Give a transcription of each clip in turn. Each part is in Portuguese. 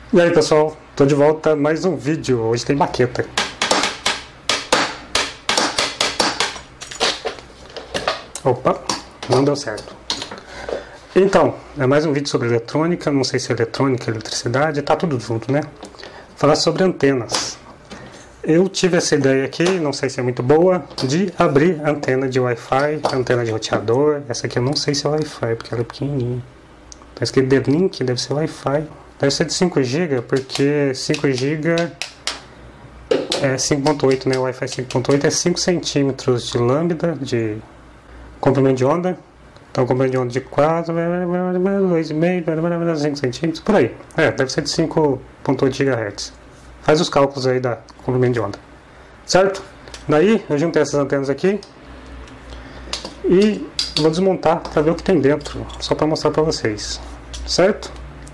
E aí pessoal, tô de volta a mais um vídeo. Hoje tem baqueta. Opa, não deu certo. Então, é mais um vídeo sobre eletrônica. Não sei se é eletrônica, eletricidade, tá tudo junto, né? Falar sobre antenas. Eu tive essa ideia aqui, não sei se é muito boa, de abrir antena de Wi-Fi, antena de roteador. Essa aqui eu não sei se é Wi-Fi, porque ela é pequenininha. Tá escrito The Link, deve ser Wi-Fi. Deve ser de 5 GB, porque 5 GB é 5.8, né? O Wi-Fi 5.8 é 5 centímetros de lambda, de comprimento de onda. Então, comprimento de onda de 4, 2,5, 5 centímetros, por aí. Deve ser de 5.8 GHz. Faz os cálculos aí da comprimento de onda. Certo? Daí, eu juntei essas antenas aqui e vou desmontar para ver o que tem dentro, só para mostrar para vocês. Certo?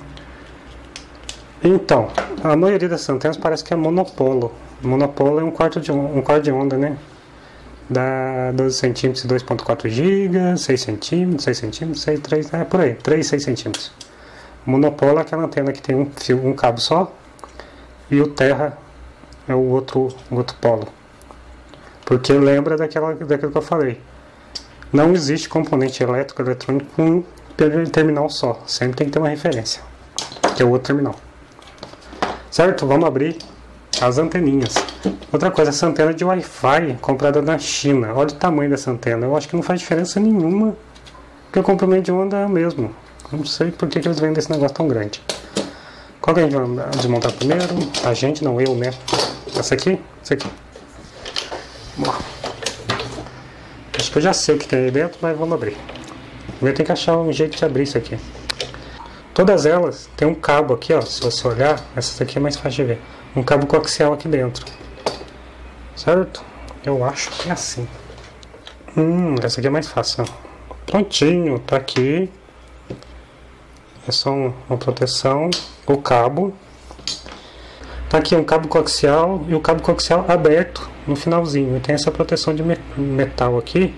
Então, a maioria dessas antenas parece que é monopolo. Monopolo é um quarto de onda, né? Dá 12 centímetros e 2.4 GB, 6 centímetros, 6 centímetros, 6, 3, por aí, 3, 6 centímetros. Monopolo é aquela antena que tem um cabo só, e o terra é o outro polo. Porque lembra daquilo que eu falei. Não existe componente elétrico eletrônico com um terminal só. Sempre tem que ter uma referência, que é o outro terminal. Certo? Vamos abrir as anteninhas. Outra coisa, essa antena de Wi-Fi comprada na China. Olha o tamanho dessa antena. Eu acho que não faz diferença nenhuma, porque o comprimento de onda é o mesmo. Não sei por que eles vendem esse negócio tão grande. Qual que a gente vai desmontar primeiro? A gente, não eu, né? Essa aqui? Essa aqui. Bom, acho que eu já sei o que tem aí dentro, mas vamos abrir. Eu tenho que achar um jeito de abrir isso aqui. Todas elas tem um cabo aqui, ó. Se você olhar, essa aqui é mais fácil de ver. Um cabo coaxial aqui dentro. Certo? Eu acho que é assim. Essa aqui é mais fácil. Ó. Prontinho, tá aqui. É só uma proteção. O cabo. Tá aqui um cabo coaxial e o cabo coaxial aberto no finalzinho. E tem essa proteção de metal aqui,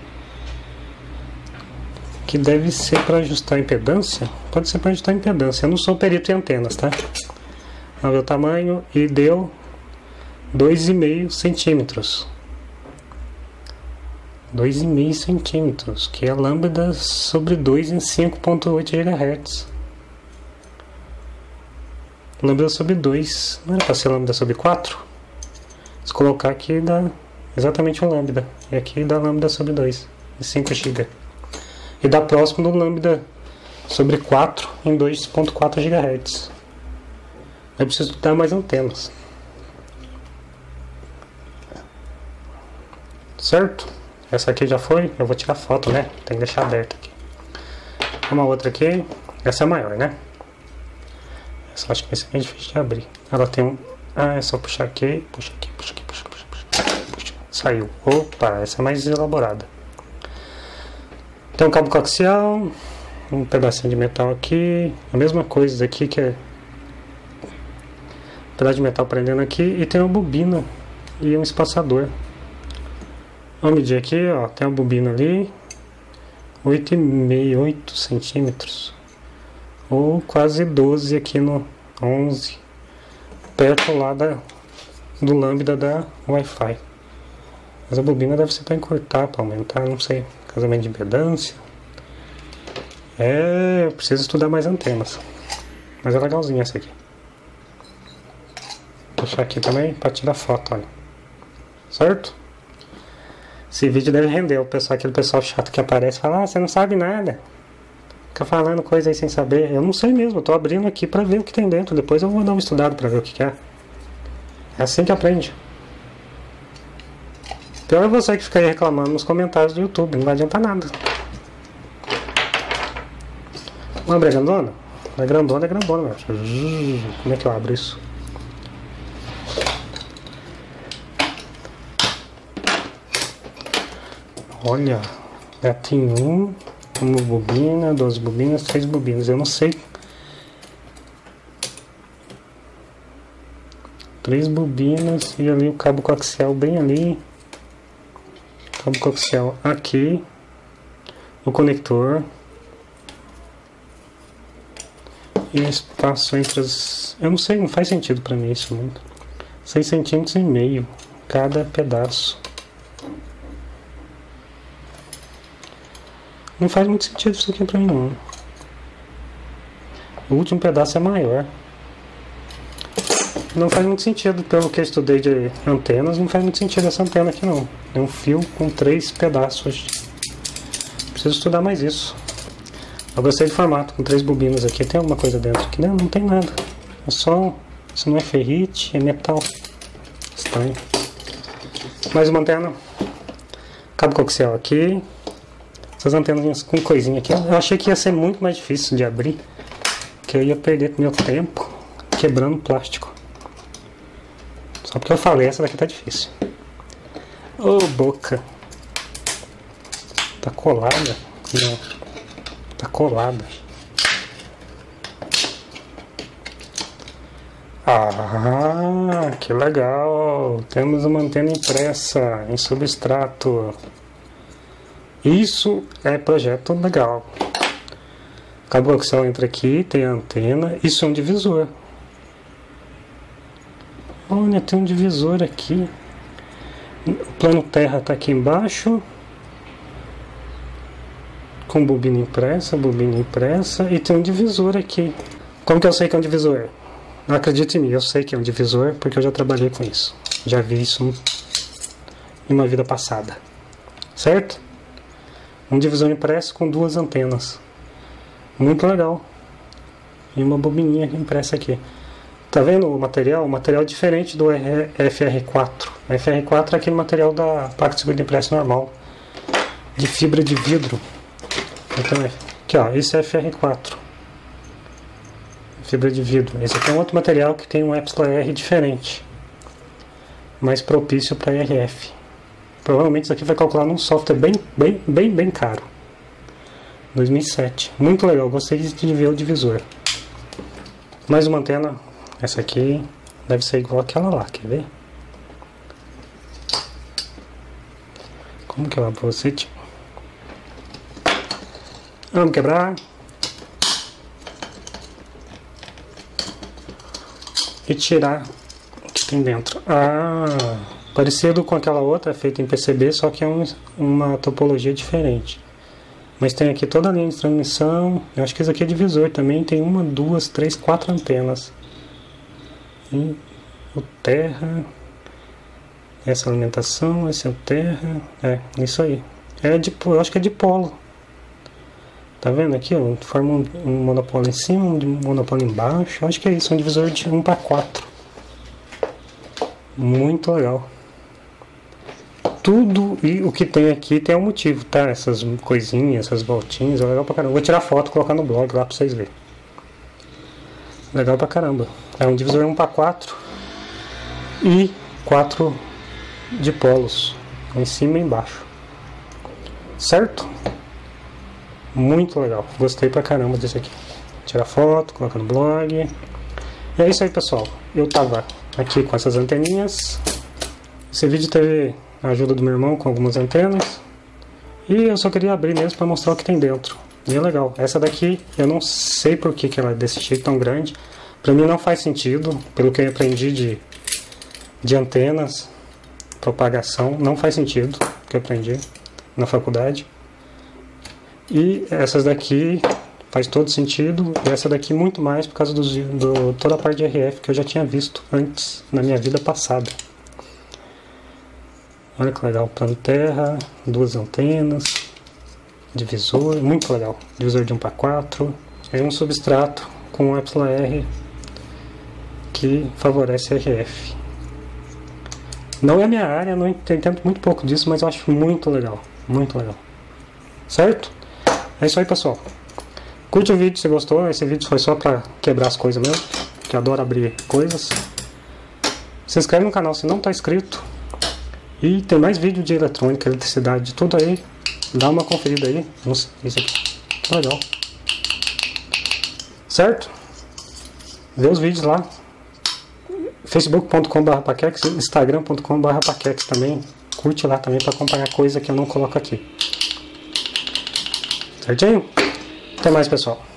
que deve ser para ajustar a impedância. Pode ser para ajustar a impedância. Eu não sou perito em antenas, tá? Vamos ver o tamanho e deu 2,5 centímetros. 2,5 centímetros, que é lambda sobre 2 em 5.8 GHz. Lambda sobre 2. Não era para ser lambda sobre 4? Se colocar aqui dá exatamente um lambda. E aqui dá lambda sobre 2 em 5 GB. E dá próximo do lambda sobre 4 em 2.4 GHz. Eu preciso dar mais antenas. Certo? Essa aqui já foi. Eu vou tirar foto, né? Tem que deixar aberta aqui. Uma outra aqui. Essa é maior, né? Essa acho que vai ser bem difícil de abrir. Ela tem um... é só puxar aqui. Puxa aqui, puxa aqui, puxa. Saiu. Opa, essa é mais elaborada. Tem um cabo coaxial, um pedacinho de metal aqui, a mesma coisa aqui, que é um pedaço de metal prendendo aqui, e tem uma bobina e um espaçador. Vamos medir aqui, ó, tem uma bobina ali, 8,5, 8 centímetros, ou quase 12 aqui no 11, perto lá do lambda da Wi-Fi. Mas a bobina deve ser para encurtar, para aumentar, não sei. Casamento de impedância. Eu preciso estudar mais antenas. Mas é legalzinha essa aqui. Vou puxar aqui também para tirar foto, olha. Certo? Esse vídeo deve render. Aquele pessoal chato que aparece e fala: você não sabe nada. Fica falando coisa aí sem saber. Eu não sei mesmo, eu tô abrindo aqui para ver o que tem dentro. Depois eu vou dar uma estudada para ver o que é. É assim que aprende. Pior é você que fica aí reclamando nos comentários do YouTube, não vai adiantar nada. Vamos abrir a grandona? A grandona é grandona, meu. Como é que eu abro isso? Olha, já tem uma bobina, 2 bobinas, 3 bobinas, eu não sei. 3 bobinas e ali o cabo coaxial bem ali. Cabo coaxial aqui, o conector, E o espaço entre as... Eu não sei, não faz sentido pra mim isso muito. 6,5 cm cada pedaço. Não faz muito sentido isso aqui pra mim não. O último pedaço é maior. Não faz muito sentido, pelo que eu estudei de antenas, não faz muito sentido essa antena aqui não. É um fio com 3 pedaços. Preciso estudar mais isso. Eu gostei do formato, com 3 bobinas aqui. Tem alguma coisa dentro aqui? Não, não tem nada. É só... Isso não é ferrite, é metal. Estranho. Mais uma antena. Cabo coaxial aqui. Essas antenas com coisinha aqui. Eu achei que ia ser muito mais difícil de abrir. Que eu ia perder meu tempo quebrando plástico. Só porque eu falei, essa daqui tá difícil. Ô, boca. Tá colada? Não. Tá colada. Ah, que legal. Temos uma antena impressa em substrato. Isso é projeto legal. O cabo coaxial entra aqui, tem a antena. Isso é um divisor. Olha, tem um divisor aqui. O plano terra está aqui embaixo. Com bobina impressa, e tem um divisor aqui. Como que eu sei que é um divisor? Não acredite em mim, eu sei que é um divisor porque eu já trabalhei com isso. Já vi isso em uma vida passada. Certo? Um divisor impresso com 2 antenas. Muito legal. E uma bobininha impressa aqui. Tá vendo o material? O material é diferente do FR4. O FR4 é aquele material da placa de segundo impresso normal. De fibra de vidro. Então, aqui ó, esse é FR4. Fibra de vidro. Esse aqui é um outro material que tem um EPSILON-R diferente. Mais propício para RF. Provavelmente isso aqui vai calcular num software bem caro. 2007. Muito legal, gostei de ver o divisor. Mais uma antena. Essa aqui deve ser igual àquela lá, quer ver? Como que eu abro você, tio? Vamos quebrar. E tirar o que tem dentro. Ah, parecido com aquela outra, feita em PCB, só que é uma topologia diferente. Mas tem aqui toda a linha de transmissão. Eu acho que esse aqui é divisor também. Tem 1, 2, 3, 4 antenas. E o terra. Essa alimentação, esse é o terra. É, isso aí. Eu acho que é dipolo. Tá vendo aqui, ó? Forma um monopólio em cima, um monopólio embaixo. Eu acho que é isso, um divisor de 1 para 4. Muito legal. Tudo e o que tem aqui tem um motivo, tá? Essas coisinhas, essas voltinhas, é legal pra caramba. Vou tirar foto e colocar no blog lá pra vocês verem. Legal pra caramba. É um divisor 1 para 4 e 4 dipolos, em cima e embaixo. Certo? Muito legal. Gostei pra caramba desse aqui. Tirar foto, colocar no blog. E é isso aí, pessoal. Eu tava aqui com essas anteninhas. Esse vídeo teve a ajuda do meu irmão com algumas antenas. E eu só queria abrir mesmo para mostrar o que tem dentro. E é legal. Essa daqui, eu não sei por que ela é desse jeito tão grande. Para mim não faz sentido, pelo que eu aprendi de antenas, propagação. Não faz sentido, que eu aprendi na faculdade. E essas daqui faz todo sentido. E essa daqui muito mais por causa toda a parte de RF que eu já tinha visto antes, na minha vida passada. Olha que legal, plano terra, 2 antenas, divisor, muito legal, divisor de 1 para 4, é um substrato com um EPSILON-R que favorece RF. Não é a minha área, não entendo muito pouco disso, mas eu acho muito legal, certo? É isso aí, pessoal. Curte o vídeo se gostou, esse vídeo foi só para quebrar as coisas mesmo, que eu adoro abrir coisas. Se inscreve no canal se não está inscrito. E tem mais vídeo de eletrônica, eletricidade, de tudo aí. Dá uma conferida aí. Nossa, isso aqui tá legal. Certo? Vê os vídeos lá. facebook.com/paquex, instagram.com/paquex também. Curte lá também para acompanhar coisa que eu não coloco aqui. Certinho? Até mais, pessoal.